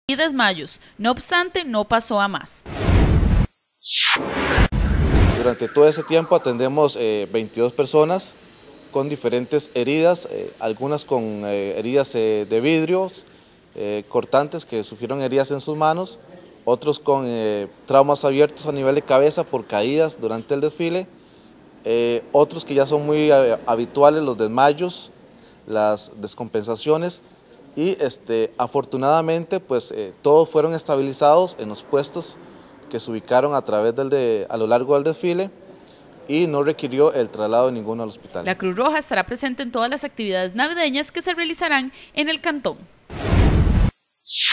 y desmayos. No obstante, no pasó a más. Durante todo ese tiempo atendemos 22 personas con diferentes heridas, algunas con heridas de vidrios, cortantes que sufrieron heridas en sus manos, otros con traumas abiertos a nivel de cabeza por caídas durante el desfile, otros que ya son muy habituales, los desmayos, las descompensaciones, y afortunadamente pues todos fueron estabilizados en los puestos que se ubicaron a lo largo del desfile y no requirió el traslado de ninguno al hospital. La Cruz Roja estará presente en todas las actividades navideñas que se realizarán en el cantón.